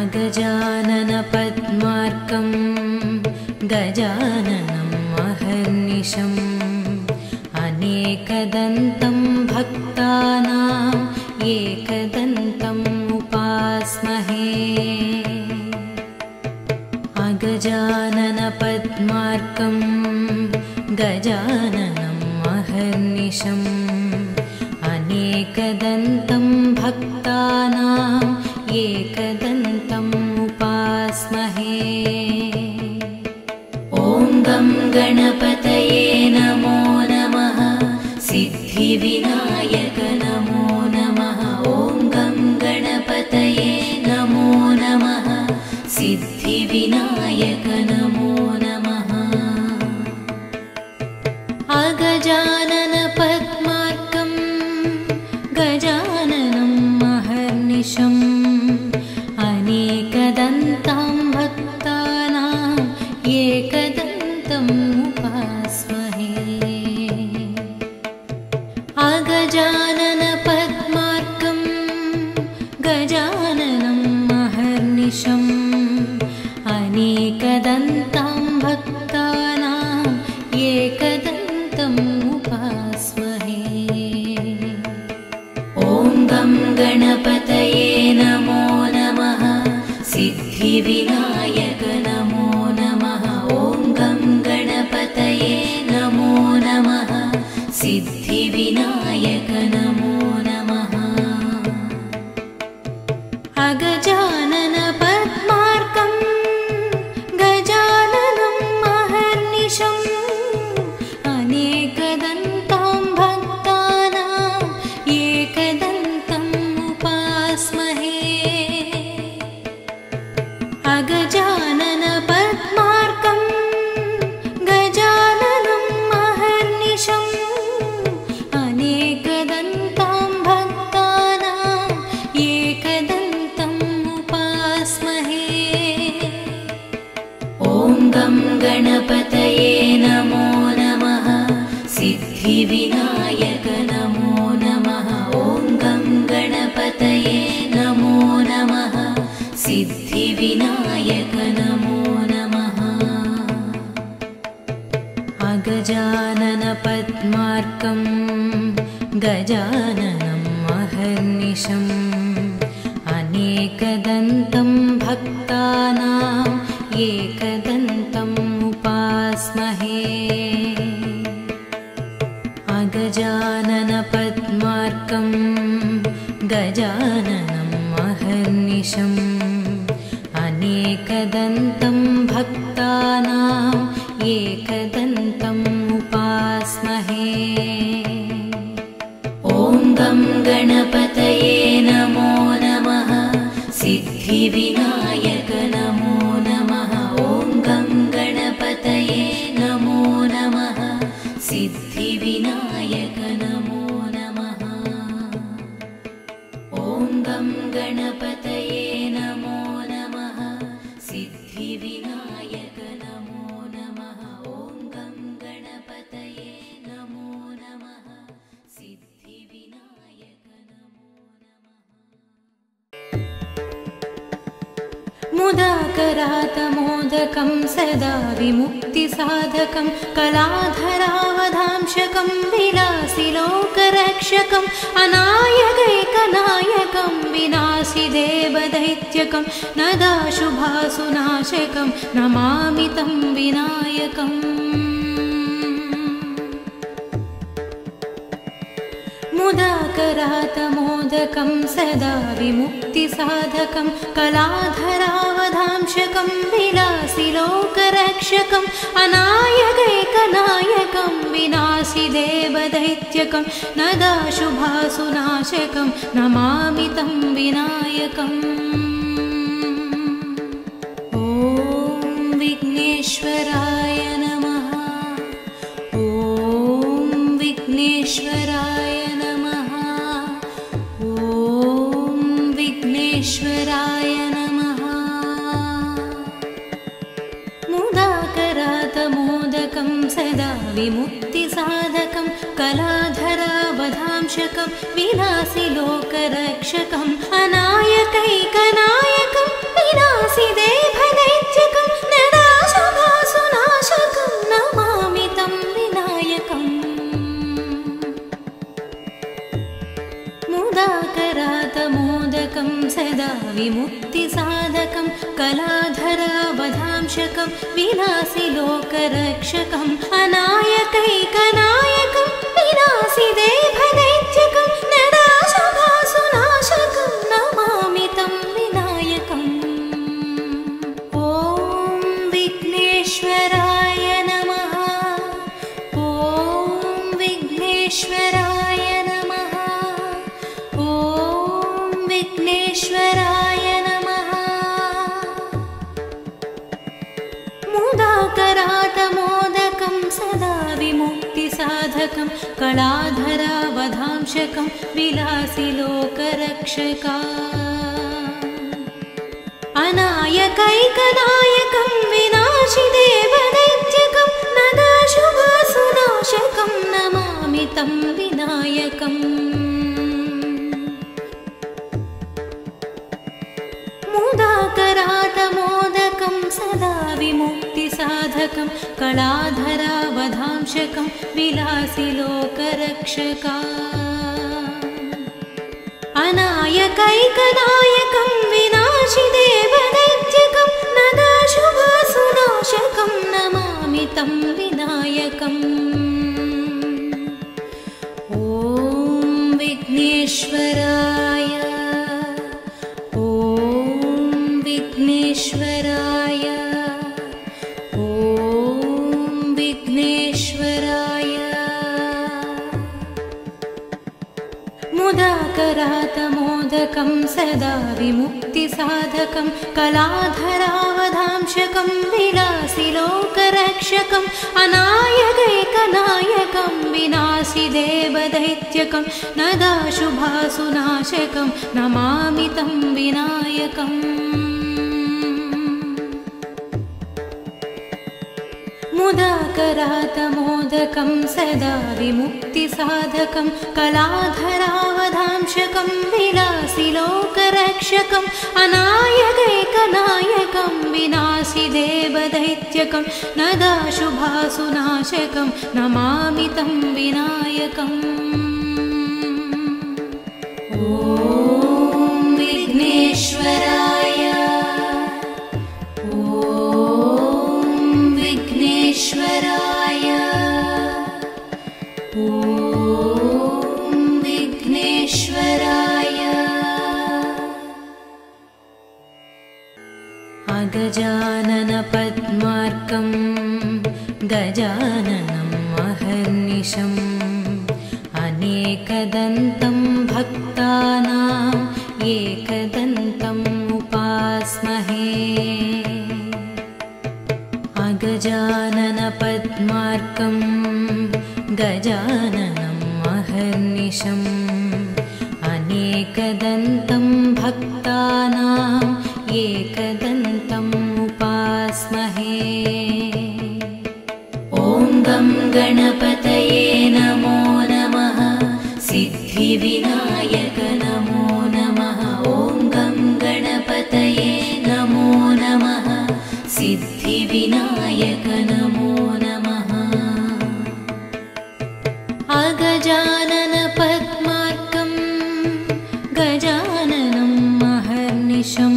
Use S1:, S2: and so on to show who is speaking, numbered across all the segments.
S1: अगजाननपद्मार्कं गजाननम् अहर्निशम् अनेकदन्तं भक्तानां एकदन्तम् उपास्महे। अगजाननपद्मार्कं गजाननम् अहर्निशम् अनेकदन्तं भक्तानां एकदन्तम् उपास्महे। ॐ गं गणपतये नमो नमः। सिद्धिविनायक नमो नमः। ॐ गं गणपतये नमो नमः। सिद्धिविनायक नमो नमः। अगजाननपद्मार्कं गजाननम् अहर्निशम् अनेकदन्तं भक्तानां एकदन्तम् उपास्महे। अगजाननपद्मार्कं गजाननम् अहर्निशम् अनेकदन्तं भक्तानां एकदन्तम् उपास्महे। ॐ गं गणपतये नमो नमः। सिद्धिविनायक नमो नमः। ॐ गं गणपतये नमो नमः। सिद्धिविनायक नमो नमः। अगजाननपद्मार्कं गजाननम् अहर्निशम् अनेकदन्तं भक्तानां एकदन्तम् उपास्महे। अगजाननपद्मार्कं गजाननम् अहर्निशम् अनेकदन्तं भक्तानां एकदन्तम् उपास्महे। ॐ गं गणपतये नमो नमः। सिद्धिविनायक नमो नमः। ॐ गं गणपतये नमो नमः। सिद्धिविनायक नमो नमः। अगजाननपद्मार्कं गजाननम् अहर्निशम् अनेकदन्तं भक्तानां एकदन्तम् उपास्महे। अगजाननपद्मार्कं गजाननम् अहर्निशम् अनेकदन्तं भक्तानां एकदन्तम् उपास्महे। ॐ गं गणपतये नमो नमः। सिद्धिविनायक नमो नमः। ॐ गं गणपतये नमो नमः। सिद्धिविनायक नमो नमः। ॐ गं गणपतये नमो नमः। सिद्धिविनायक नमो नमः। ॐ गं गणपतये नमो नमः। सिद्धिविनायक नमो नमः। मुदाकरातमोदकं सदा विमुक्तिसाधकं कलाधरावधांशकं विलासि लोकरक्षकम् अनायकैकनायकं विनाशि देवदैत्यकं नदाशुभासुनाशकं नमामि तं विनायकम्। मुदाकरातमोदकं सदा विमुक्तिसाधकं कलाधरावधांशकं विलासि लोकरक्षकम् अनायकैकनायकं विनाशि देवदैत्यकं नदाशुभासुनाशकं नमामि तं विनायकम्। ॐ विघ्नेश्वराय नमः। ॐ विघ्नेश्वराय नमः। ॐ विघ्नेश्वराय नमः। मुदाकरातमोदकं सदा विमुक्तिसाधकं कलाधरावधांशकं विनाशि लोकरक्षकम् अनायकैकनायकं विनाशिदेवदैत्यकं नराशुभासुनाशकं नमामि तं विनायकम् मुदाकरातमोदकं सदा विमुक्तिसाधकं कलाधरावधांशकं विनाशिलोकरक्षकम् अनायकैकनायकं विनाशिदेवदैत्यकं नराशुभासुनाशकं नमामि तं विनायकम् ॐ विघ्नेश्वराय नमः ॐ विघ्नेश्वराय नमः ॐ विघ्नेश्वराय नमः मुदाकरातमोदकं सदा विमुक्तिसाधकं कलाधरावधांशकं विलासिलोकरक्षका अनायकैकनायकं विनाशिदेवदैत्यकं नदाशुभासुनाशकं नमामि तं विनायकम् मुदाकरातमोदकं सदा विमुक्तिसाधकं कलाधरावधांशकं विलासिलोकरक्षका अनायकैकनायकं विनाशिदेवदैत्यकं नदाशुभासुनाशकं नमामि तं विनायकम् ॐ विघ्नेश्वराय विघ्नेश्वराय ॐ विघ्नेश्वराय मुदाकरातमोदकं सदा विमुक्तिसाधकं कलाधरावधांशकं विलासिलोकरक्षकम् अनायकैकनायकं विनाशिदेवदैत्यकं नदाशुभासुनाशकं नमामि तं विनायकम् मुदाकरातमोदकं सदा विमुक्तिसाधकं कलाधरावधांशकं विलासिलोकरक्षकम् अनायकैकनायकं विनाशिदेवदैत्यकं नदाशुभासुनाशकं नमामि तं विनायकम् ॐ विघ्नेश्वराय विघ्नेश्वराय ॐ विघ्नेश्वराय अगजाननपद्मार्कं गजाननम् अहर्निशम् अनेकदन्तं भक्तानाम् एकदन्तम् उपास्महे अगजाननपद्मार्कं गजाननम् अहर्निशम् अनेकदन्तं भक्तानाम् एकदन्तम् उपास्महे ॐ गं गणपतये नमो नमः सिद्धिविनायक नमो नमः ॐ गं गणपतये नमो नमः सिद्धिविनायक नमो नमः अगजाननपद्मार्कं गजाननम् अहर्निशम्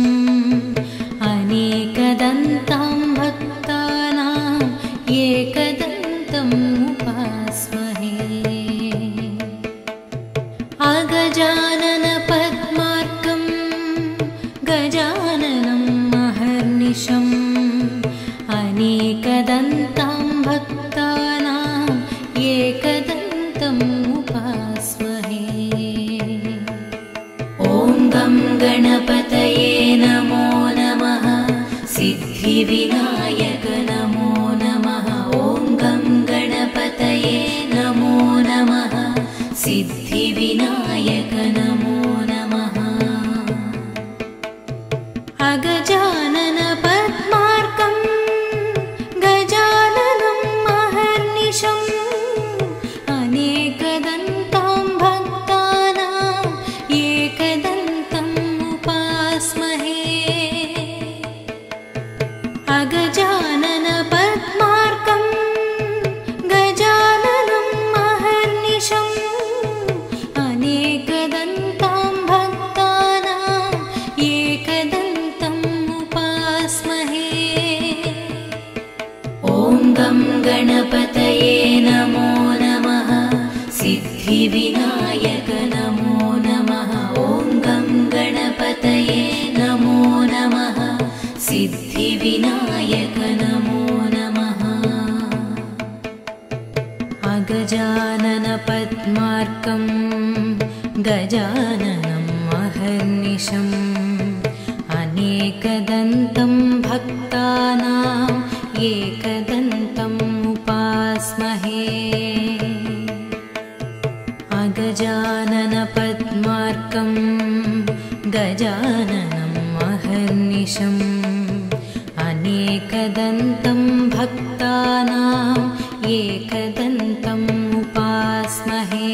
S1: अनेकदन्तं भक्तानाम् एकदन्तम् उपास्महे अगजाननपद्मार्कं गजाननम् अहर्निशम् अनेकदन्तं भक्तानाम् एकदन्तम् उपास्महे ॐ गं गणपतये नमो नमः सिद्धिविनायक नमो नमः ॐ गं गणपतये नमो नमः सिद्धिविनायक नमो नमः अगजाननपद्मार्कं गजाननम् अहर्निशम् अनेकदन्तं भक्तानाम् एकदन्तम् उपास्महे महाहर्निशम् अनेकदन्तां भक्तानां एकदन्तम् उपास्महे। ॐ गं गणपतये नमो नमः सिद्धिविनायक नमो नमः। ॐ गं गणपतये नमो नमः सिद्धिविनायक नमो नमः। अगजानन पद्मार्कं गजाननं अहर्निशम् अनेकदन्तं भक्तानां एकदन्तम् उपास्महे। अगजानन पद्मार्कं गजाननम् अहर्निशम् अनेकदन्तं भक्तानां एकदन्तम् उपास्महे।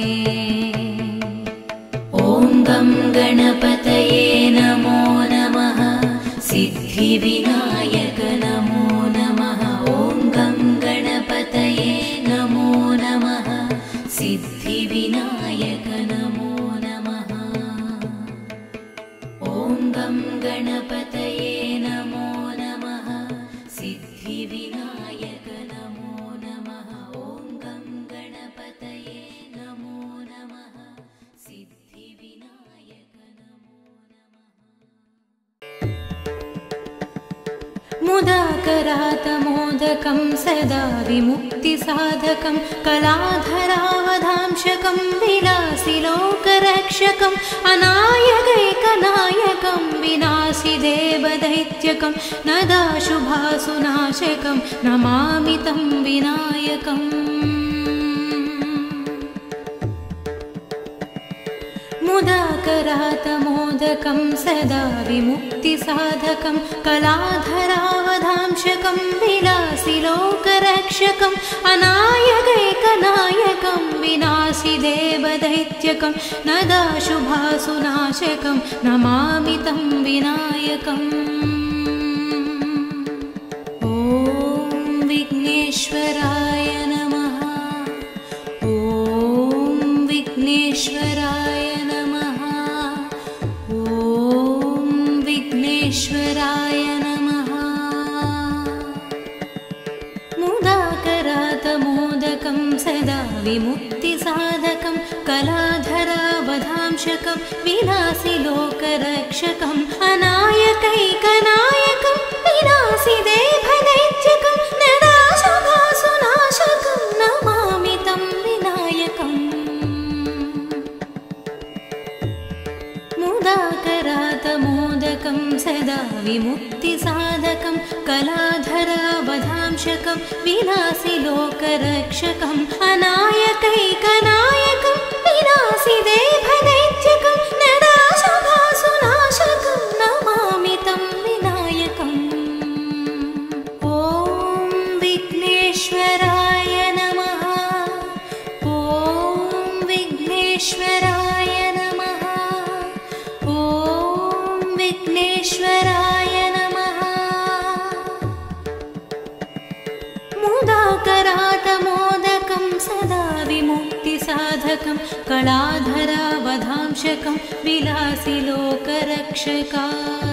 S1: ॐ गं गणपतये नमो नमः सिद्धिविनायक नमो नमः। ॐ गं गणपतये नमो नमः सिद्धिविनायक नमो नमः। ॐ गं गणपतये नमो नमः सिद्धिविनायक नमो नमः। ॐ गं गणपतये नमो नमः सिद्धिविनायक नमो नमः। मुदाकरातमोदकं सदा विमुक्तिसाधकं कलाधरावधांशकं विलासिलोकरक्षकम् अनायकैकनायकं विनाशि देवदैत्यकं नदाशुभासुनाशकं नमामि तं विनायकम्। मुदाकरातमोदकं सदा विमुक्तिसाधकं कलाधरावधांशकं विलासिलोकरक्षकम् अनायकैकनायकं विनाशि देवदैत्यकं नदाशुभासुनाशकं नमामि तं विनायकम्। ॐ विघ्नेश्वराय नमः। ॐ विघ्नेश्वराय नमः। ॐ विघ्नेश्वराय नमः। मुदाकरातमोदकं सदा विमुक्तिसाधकं कलाधरावधांशकं विलासिलोकरक्षकम् अनायकैकनायकं विनाशि देवदैत्यकं नदाशुभासुनाशकं नमामि तं विनायकम्। मुदाकरातमोदकं सदा विमुक्तिसाधकं कलाधरावधांशकं विलासिलोकरक्षकम् अनायकैकनायकं विनाशि देवदैत्यकं नदाशुभासुनाशकं नमामि तं विनायकम्। ॐ विघ्नेश्वराय नमः। ॐ विघ्नेश्वराय नमः। ॐ विघ्नेश्वराय नमः। मुदाकरातमोदकं सदा विमुक्तिसाधकं कलाधरावधांशकं विलासिलोकरक्षका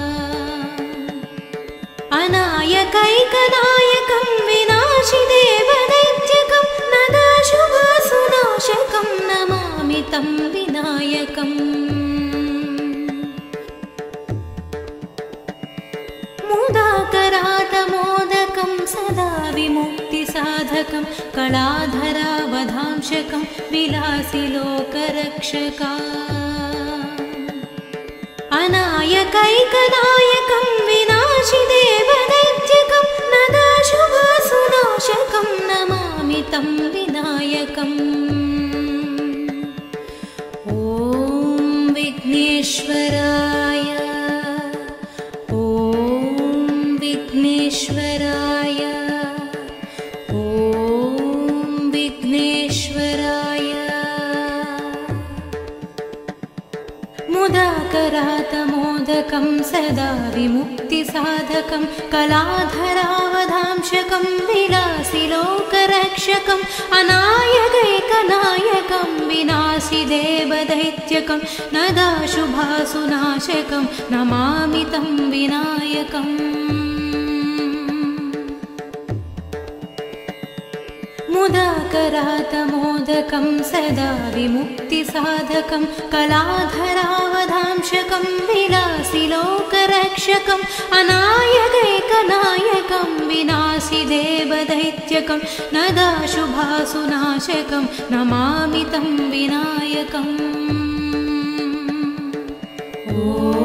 S1: अनायकैकनायकं विनाशि देवदैत्यकं नदाशुभासुनाशकं नमामि तं विनायकम्। मुदाकरातमोदकं सदा विमुक्तिसाधकं कलाधरावधांशकं विलासिलोकरक्षका अनायकैकनायकं विनाशि देवदैत्यकं नदाशुभासुनाशकं नमामि तं विनायकम्। ॐ विघ्नेश्वराय। ॐ विघ्नेश्वराय। ॐ विघ्नेश्वराय। मुदाकरातमोदकं सदा विमुक्तिसाधकं कलाधरावधांशकं विलासि लोकरक्षकम् अनायकैकनायकं विनाशि देवदैत्यकं नदाशुभासुनाशकं नमामि तं विनायकम् मुदाकरातमोदकं सदा विमुक्तिसाधकं कलाधरावधांशकं विलासि लोकरक्षकम् अनायकैकनायकं विनाशि देवदैत्यकं नदाशुभासुनाशकं नमामि तं विनायकम् ॐ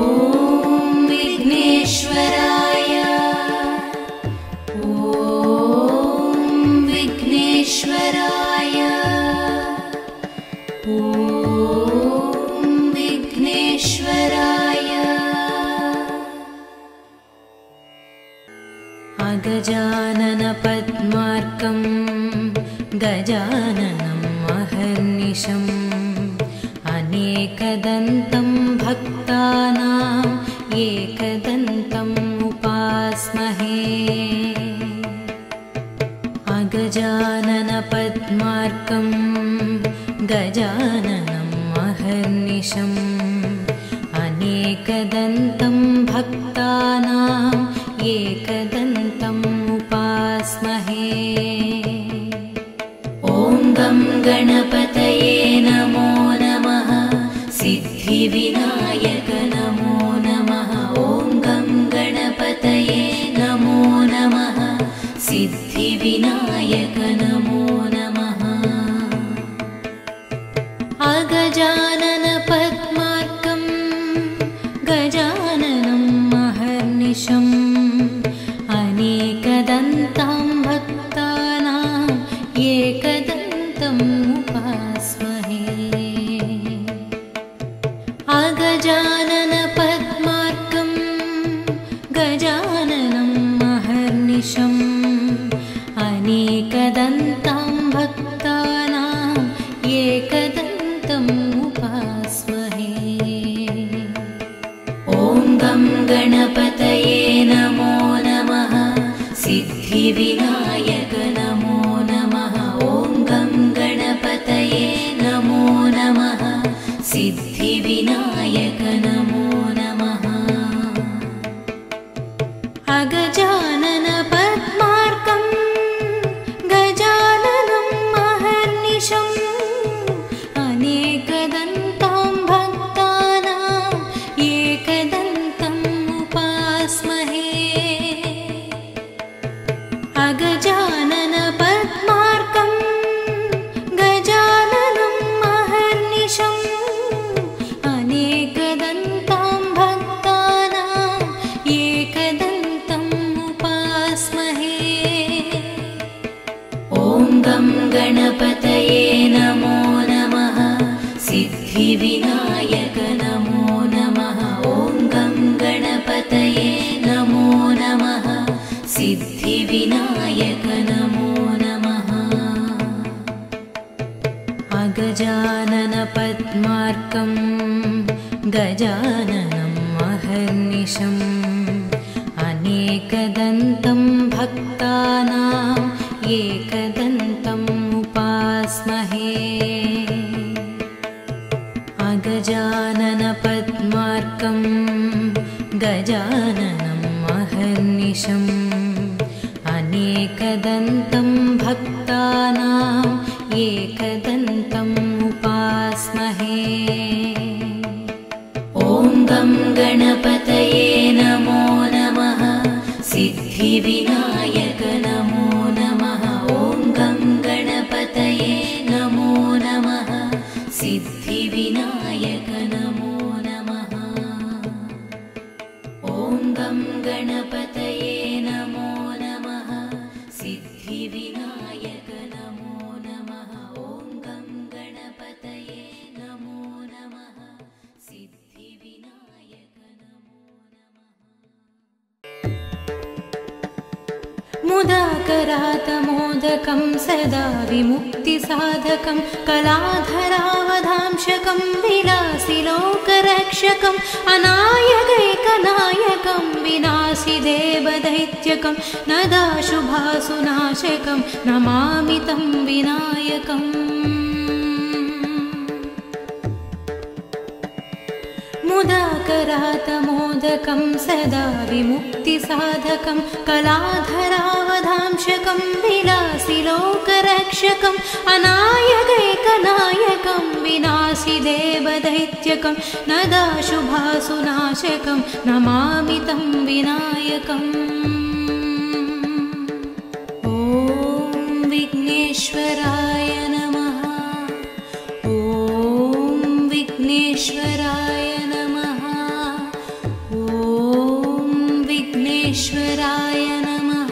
S1: विघ्नेश्वराय विघ्नेश्वराय ॐ विघ्नेश्वराय अगजाननपद्मार्कं गजाननम् अहर्निशम् अनेकदन्तं भक्तानां एकदन्तम् उपास्महे अगजाननपद्मार्कं गजाननम् अहर्निशम् अनेकदन्तं भक्तानां एकदन्तम् उपास्महे ॐ गं गणपतये नमो नमः सिद्धिविनायक नमो नमः ॐ गं गणपतये नमो नमः सिद्धिविनायक नमो नमः अगजाननपद्मार्कं गजाननम् अहर्निशम् अनेकदन्तं भक्तानां एकदन्तम् उपास्महे अगजाननपद्मार्कं गजाननम् अहर्निशम् अनेकदन्तं भक्तानां एकदन्तम् उपास्महे ॐ गं गणपतये नमो नमः सिद्धिविनायक नमो नमः ॐ गं गणपतये नमो नमः सिद्धिविनायक नमो नमः अगजाननपद्मार्कं गजाननम् अहर्निशम् अनेकदन्तं भक्तानां एकदन्तम् उपास्महे अगजाननपद्मार्कं गजाननम् अहर्निशम् अनेकदन्तं भक्तानां एकदन्तम् उपास्महे ॐ गं गणपतये नमो नमः सिद्धिविनायक नमो नमः ॐ गं गणपतये नमो नमः सिद्धिविनायक नमो नमः अगजाननपद्मार्कं गजाननम् अहर्निशम् अनेकदन्तं भक्तानां एकदन्तम् उपास्महे अगजाननपद्मार्कं गजाननम् अहर्निशम् अनेकदन्तं भक्तानां एकदन्तम् उपास्महे ॐ गं गणपतये नमो नमः सिद्धिविनायक नमो नमः ॐ गं गणपतये नमो नमः सिद्धिविनायक नमो नमः ॐ गं गणपतये नमो नमः सिद्धिविनायक नमो नमः ॐ गं गणपतये नमो नमः सिद्धिविनायक नमो नमः मुदाकरातमोदकं सदा विमुक्तिसाधकं कलाधरावधांशकं विलासिलोकरक्षकम् अनायकैकनायकं विनाशि देवदैत्यकं नदाशुभासुनाशकं नमामि तं विनायकम् मुदाकरातमोदकं सदा विमुक्तिसाधकं कलाधरावधांशकं विलासिलोकरक्षकम् अनायकैकनायकं विनाशि देवदैत्यकं नदाशुभासुनाशकं नमामि तं विनायकम् ॐ विघ्नेश्वराय नमः। ॐ विघ्नेश्वराय ईश्वराय नमः।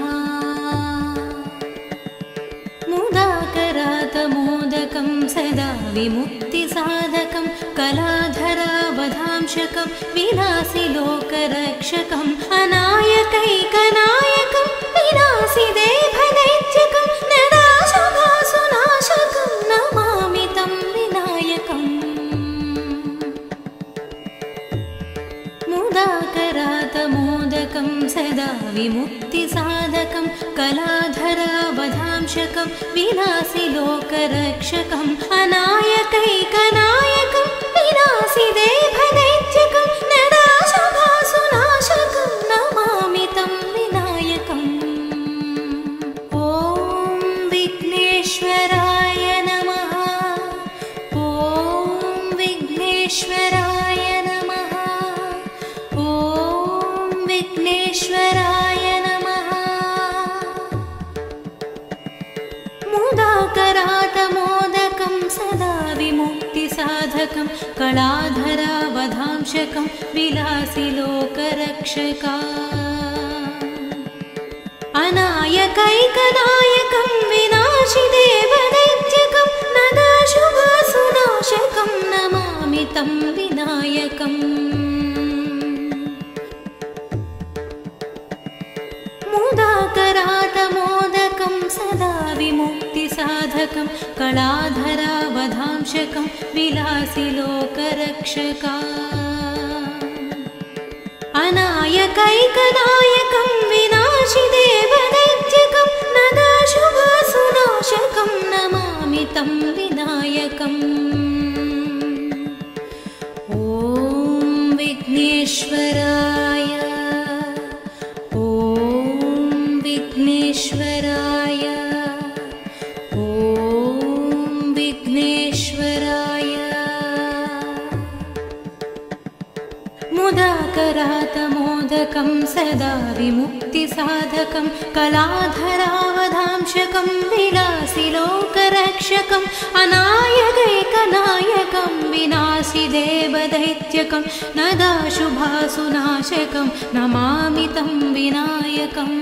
S1: मुदाकरातमोदकं सदा विमुक्तिसाधकं कलाधरावधांशकं विलासिलोकरक्षकम् अनायकैकनायकं विनाशि देवदैत्यकं नदाशुभासुनाशकं नमामि तं विनायकम् मुदाकरातमोदकं सदा विमुक्तिसाधकं कलाधरावधांशकं विलासिलोकरक्षकम् अनायकैकनायकं विनाशि देवदैत्यकं नदाशुभासुनाशकं नमामि तं विनायकम् ॐ विघ्नेश्वराय नमः। ॐ विघ्नेश्वराय नमः। ॐ विघ्नेश्वराय नमः। मुदाकरातमोदकं सदा विमुक्तिसाधकं कलाधरावधांशकं विलासिलोकरक्षका अनायकैकनायकं विनाशि देवदैत्यकं नदाशुभासुनाशकं नमामि तं विनायकम् मुदाकरातमोदकं सदा विमुक्तिसाधकं कलाधरावधांशकं विलासिलोकरक्षका अनायकैकनायकं विनाशि देवदैत्यकं नदाशुभासुनाशकं नमामि तं विनायकम् ॐ विघ्नेश्वराय विघ्नेश्वराय ॐ विघ्नेश्वराय। मुदाकरातमोदकं सदा विमुक्तिसाधकं कलाधरावधांशकं विलासिलोकरक्षकम् अनायकैकनायकं विनाशि देवदैत्यकं नदाशुभासुनाशकं नमामि तं विनायकम्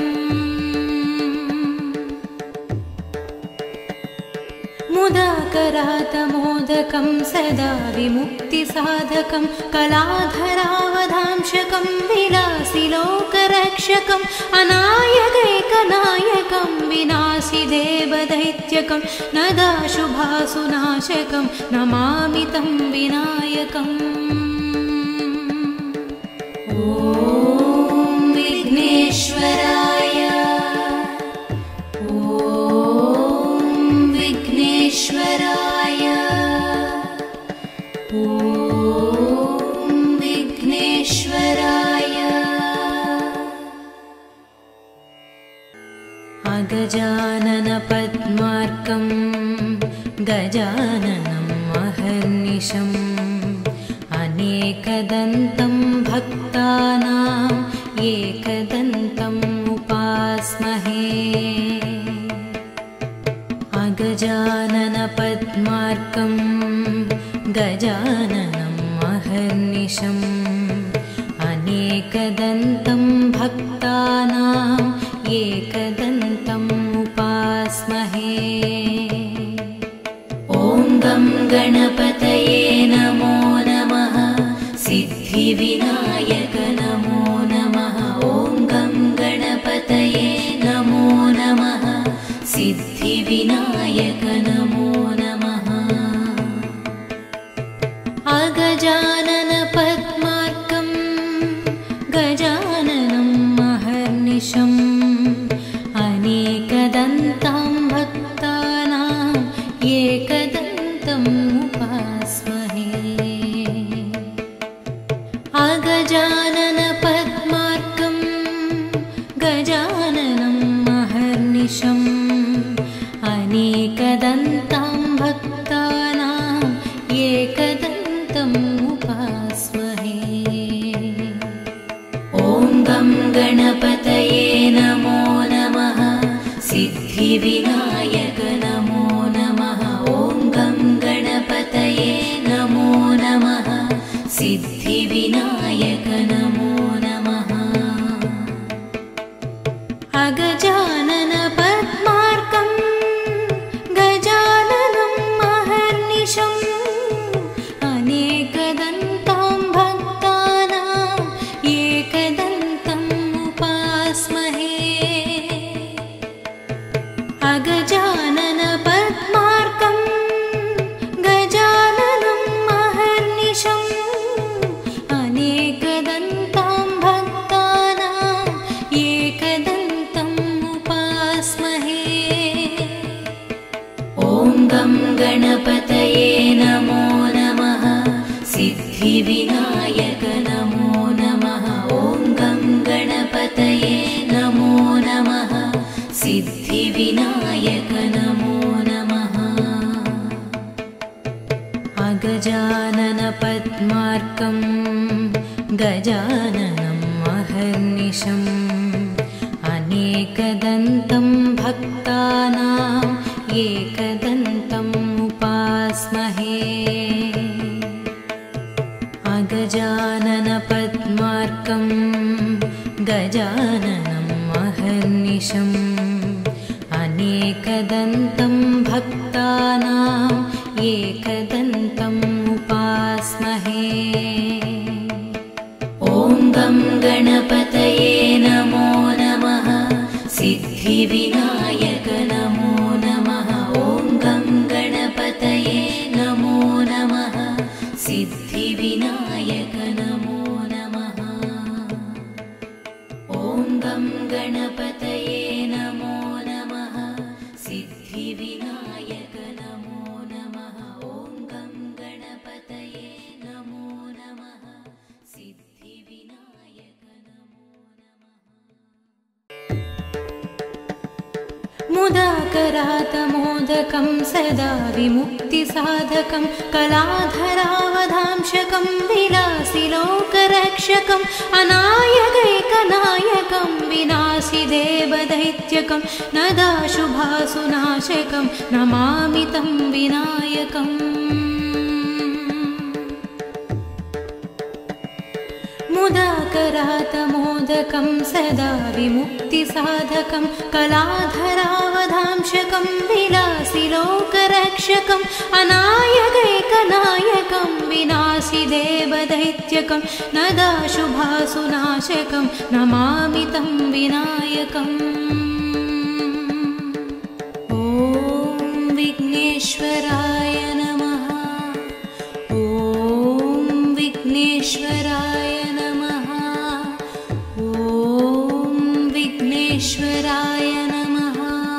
S1: मुदाकरातमोदकं सदा विमुक्तिसाधकं कलाधरावधांशकं विलासिलोकरक्षकम् अनायकैकनायकं विनाशि देवदैत्यकं नदाशुभासुनाशकं नमामि तं विनायकम् ॐ विघ्नेश्वराय विघ्नेश्वराय ॐ विघ्नेश्वराय। अगजाननपद्मार्कं गजाननम् अहर्निशम् अनेकदन्तं भक्तानाम् एकदन्तम् उपास्महे। अगजाननपद्मार्कं गजाननम् अहर्निशम् अनेकदन्तं भक्तानाम् एकदन्तम् उपास्महे। ॐ गं गणपतये नमो नमः। सिद्धिविनायक नमो नमः। ॐ गं गणपतये नमो नमः। अगजानन पद्मार्कं गजाननं महर्निशम् अनेकदन्तं भक्तानां एकदन्तम् उपास्महे अगजानन पद्मार्कं गजाननं महर्निशम् अनेकदन्तं भक्तानां एकदन्तम् उपास्महे ॐ गं गणपतये नमो नमः सिद्धिविनायक नमो नमः ॐ गं गणपतये नमो नमः सिद्धिविनायक नमो नमः अगजानन पद्मार्कं गजाननं महर्निशम् अनेकदन्तं भक्तानां एकदन्तम् उपास्महे अगजानन पद्मार्कं गजाननं महर्निशम् अनेकदन्तं भक्तानां एकदन्तम् उपास्महे ॐ गं गणपतये नमो नमः सिद्धिविनायक नमो नमः ॐ गं गणपतये नमो नमः सिद्धिविनायक नमो नमः अगजानन पद्मार्कं गजाननं महर्निशम् अनेकदन्तं भक्तानां एकदन्तम् उपास्महे अगजानन पद्मार्कं गजाननं महर्निशम् अनेकदन्तं भक्तानां एकदन्तम् उपास्महे ॐ गं गणपतये नमो नमः सिद्धिविनायक नमो नमः ॐ गं गणपतये नमो नमः सिद्धिविनायक नमो नमः ॐ गं गणपतये नमो नमः सिद्धिविनायक नमो नमः ॐ गं गणपतये नमो नमः सिद्धिविनायक नमो नमः मुदाकरातमोदकं सदा विमुक्तिसाधकं कलाधरावधांशकं विलासिलोकरक्षकम् अनायकैकनायकं विनाशि देवदैत्यकं नदाशुभासुनाशकं नमामि तं विनायकम् मुदाकरातमोदकं सदा विमुक्तिसाधकं कलाधरावधांशकं विलासिलोकरक्षकम् अनायकैकनायकं विनाशि देवदैत्यकं नदाशुभासुनाशकं नमामि तं विनायकम् ॐ विघ्नेश्वराय नमः ॐ विघ्नेश्वराय ॐ विघ्नेश्वराय नमः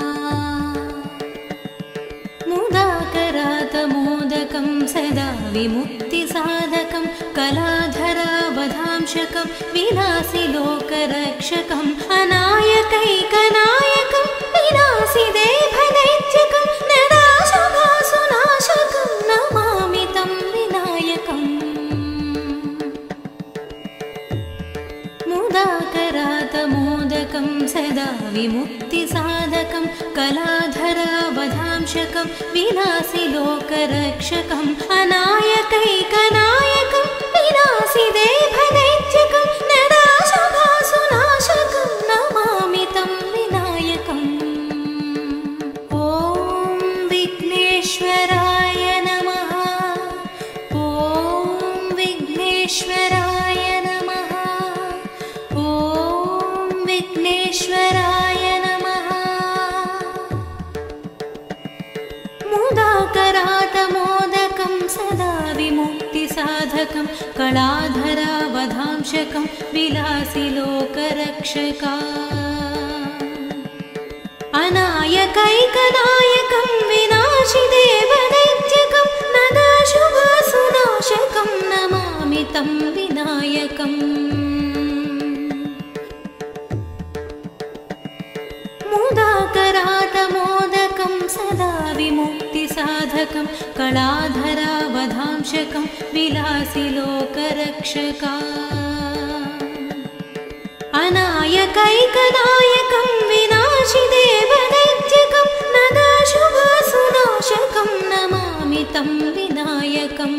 S1: मुदाकरातमोदकं सदा विमुक्तिसाधकं कलाधरावधांशकं विलासिलोकरक्षकम् अनायकैकनायकं विनाशि देवदैत्यकं नदाशुभासुनाशकं नमामि तं विनायकम् मुदाकरातमोदकं सदा विमुक्तिसाधकं कलाधरावधांशकं विलासिलोकरक्षकम् अनायकैकनायकं विनाशि देवदैत्यकं नदाशुभासुनाशकं नमामि तं विनायकम् ॐ विघ्नेश्वराय नमः ॐ विघ्नेश्वराय नमः ॐ विघ्नेश्वराय नमः मुदाकरातमोदकं सदा विमुक्ति विद्यासिद्धिमुक्तिसाधकं कलाधरावधांशकं विलासि लोकरक्षका अनायकैकनायकं विनाशि देवदैत्यकं नदाशुभासुनाशकं नमामि तं विनायकम् मुदाकरातमोदकं सदा विमुक्तिसाधकं कलाधरावधांशकं विलासि लोकरक्षका अनायकैकनायकं विनाशि देवदैत्यकं नदाशुभासुनाशकं नमामि तं विनायकम्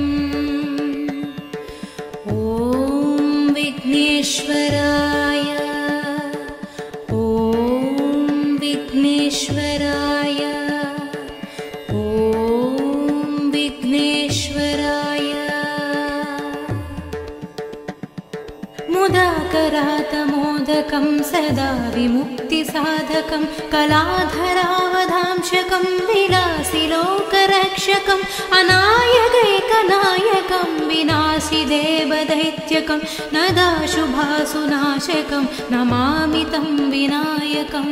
S1: ॐ विघ्नेश्वराय विघ्नेश्वराय ॐ विघ्नेश्वराय मुदाकरातमोदकं सदा विमुक्तिसाधकं कलाधरावधांशकं विलासि लोकरक्षकम् अनायकैकनायकं विनाशि देवदैत्यकं नदाशुभासुनाशकं नमामि तं विनायकम्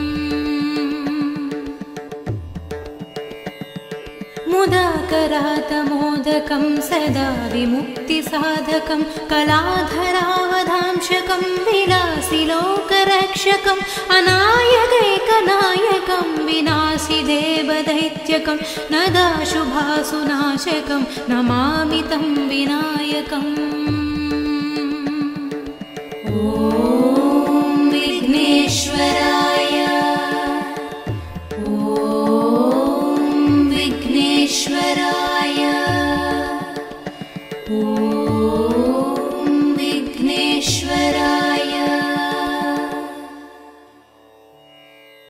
S1: मुदाकरातमोदकं सदा विमुक्तिसाधकं कलाधरावधांशकं विलासि लोकरक्षकम् अनायकैकनायकं विनाशि देवदैत्यकं नदाशुभासुनाशकं नमामि तं विनायकम् ॐ विघ्नेश्वराय विघ्नेश्वराय ॐ